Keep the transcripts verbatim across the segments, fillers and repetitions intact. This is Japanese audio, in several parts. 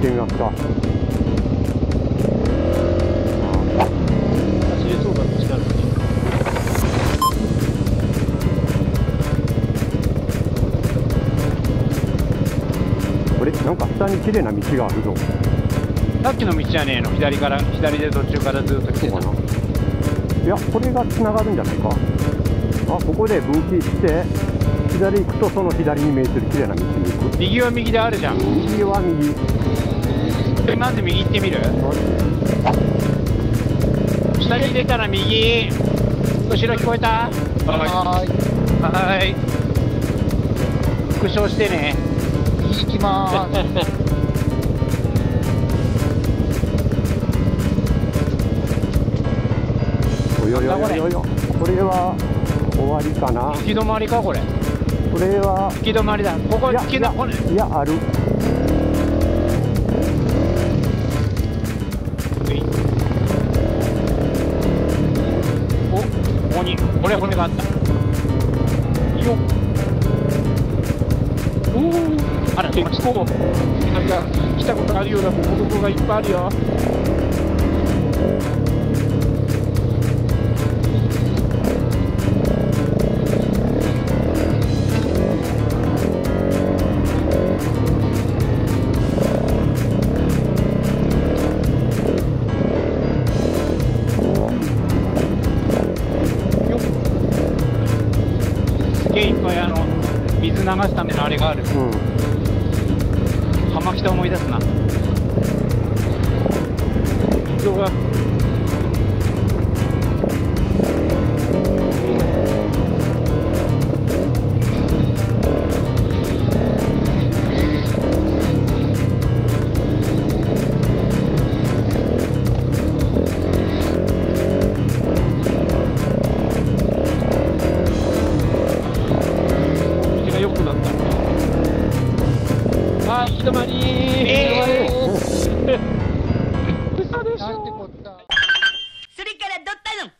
ってみますか。 走れそうだとしたらね。 これなんか下に綺麗な道があるぞ。 さっきの道じゃねえの、左から左で途中からずっと来てたの。 いや、これがつながるんじゃないか。あ、ここで分岐して左行くとその左に面する綺麗な道に行く。 右は右であるじゃん。 右は右。 まず右行ってみる。下に出たら右。後ろ聞こえた？はーい。はーい。復唱してね。 右行きまーす。 およよよよよ。これは終わりかな。 行き止まりかこれ。 これは行き止まりだ。ここいや行き止まり。 いやある。 お、ここにこれ骨があった。よっ。おお。あら、結構なんか来たことあるようなボコボコがいっぱいあるよ。いっぱいあの水流すためのあれがある。うん、浜北思い出すな。人が行き止まりー。えー、嘘でしょ。 それからどったの。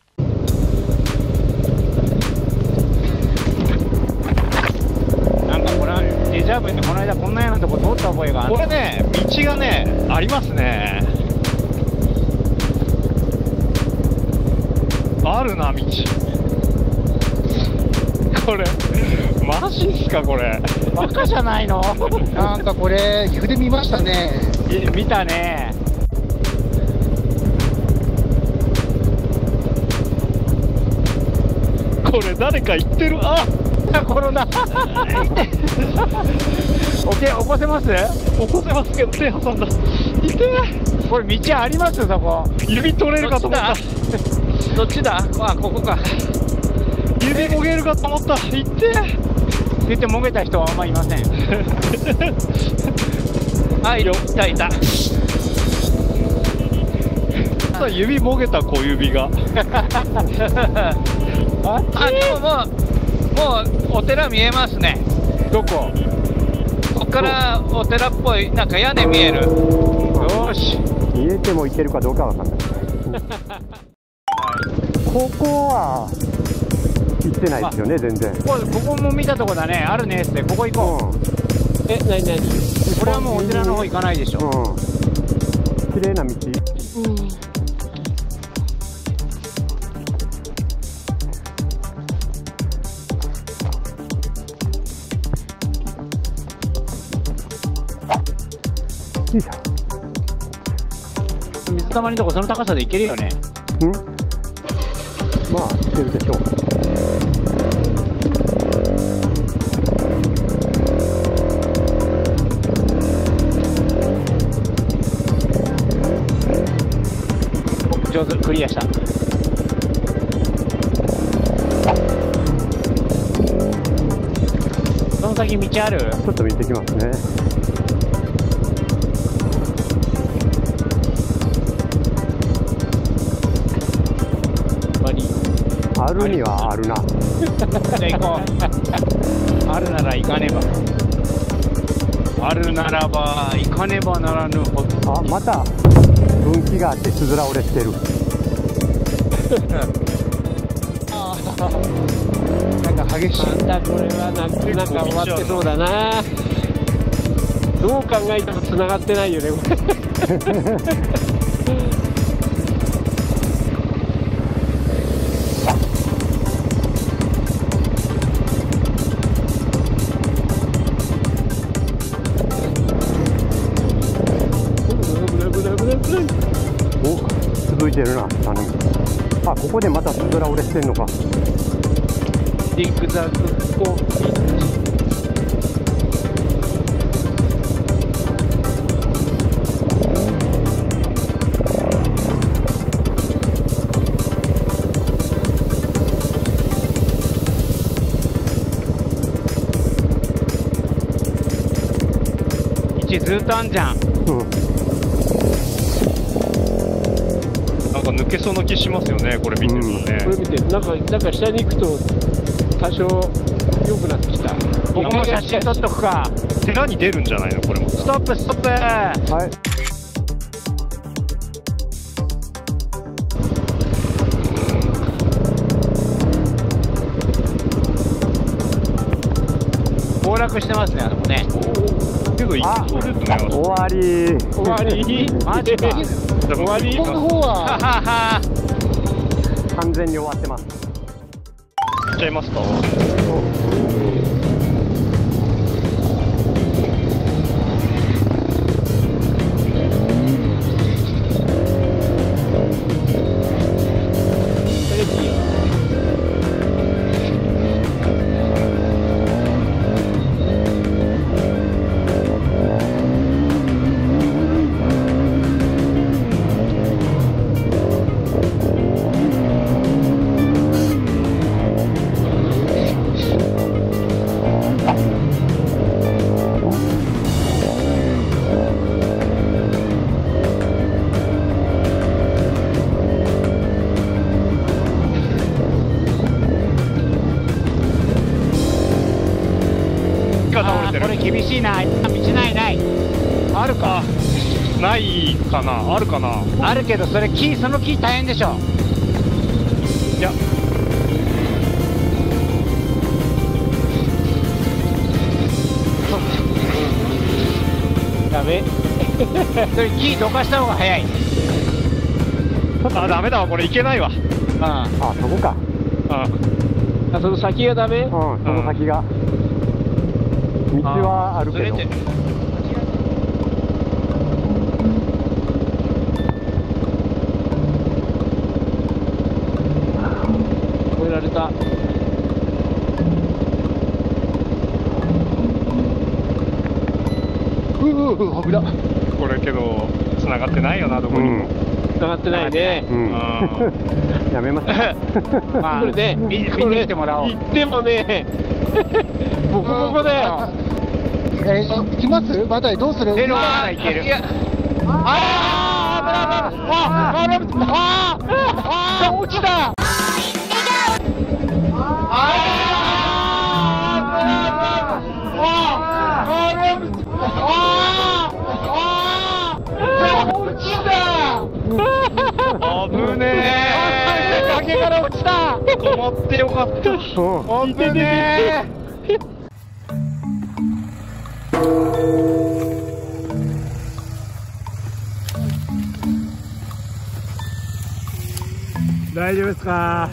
なんかこれデジャブでこの間こんなようなとこ通った覚えがある。これね、道がねありますね。あるな道。これマジっすかこれ。バカじゃないの。 なんかこれ岐阜で見ましたね。 見たね。これ誰か言ってる。あ、コロナ。オッケー、起こせます？起こせますけど手挟んだ。痛え。これ道ありますよそこ。指取れるかと思った。どっちだ？あ、ここか。指もげるかと思った。痛え。言ってもげた人はあんまりいません。はい、いたいた。指もげた小指が。あ、でももう、もうお寺見えますね。どこ？ここからお寺っぽい、なんか屋根見える。よし。 見えても行けるかどうかわかんない。ここは行ってないですよね、全然。 ここ、ここも見たとこだね。あるねって、ここ行こう。え、なになに？これはもうお寺の方行かないでしょ。うん。 綺麗な道。うん。 水たまりのとこその高さで行けるよね。 うん。まあ行けるでしょう。 上手、クリアした。その先道ある？ ちょっと見てきますね。あるにはあるな。 じゃあ行こう。あるなら行かねば。あるならば行かねばならぬほど。 あ、また分岐があってつづら折れしてる。 なんか激しい。なんだこれはなんか終わってそうだな。 どう考えても繋がってないよねこれ。 お、続いてるな、頼む。あ、ここでまたつづら折れしてんのか。 ジグザグコーヒー。位置ずっとあんじゃん。 うん。 なんか抜けそうな気しますよね、これ見てるとね。 これ見て、なんか、なんか下に行くと多少良くなってきた。ここも写真撮っとくか。 寺に出るんじゃないのこれも。 ストップストップ。 はい。 崩落してますね、あそこね。 けど、一あ応ですね。 終わり。 終わり。マジか。終わり。 この方はははは。 完全に終わってます。 行っちゃいますか。 あーこれ厳しいな。道ないない。あるか。 ないかな、あるかな。 あるけどそれ木その木大変でしょ。 いや、 ダメ。それ木どかした方が早い。 あ、ダメだわ、これいけないわ。 ああ、そこか。 あ、 あ、その先がダメ。 うん、その先が。道はあるけど。 ずれて越えられた。ううう、危な。 これけど、繋がってないよな、どこにも。 繋がってないね。 うん。やめます。 まあ、これね、見見に来てもらおう。行ってもね、ボコボコだよ。 えー、行きますまだどうする出るわ、いける。ああ、危ない危ない。ああ、ああ、ああ、落ちた。ああ、危ねえ。崖から落ちた。 止まってよかった。 うん。 危ねえ。 大丈夫ですか。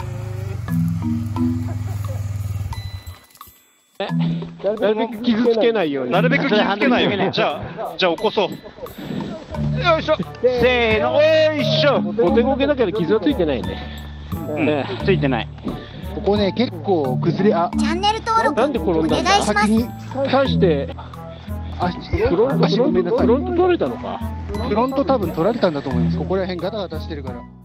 なるべく傷つけないように。 なるべく気をつけないように。じゃあ、じゃあ起こそう。 よいしょ。せーの、よいしょ。お手こけだけど傷はついてないね。ね、ついてない。 ここね結構崩れあチャンネル登録なんで転んだんだ。 お願いします先に対して足フロント足ごめんなさいフロント取れたのか。 フロント多分取られたんだと思います。ここら辺ガタガタしてるから。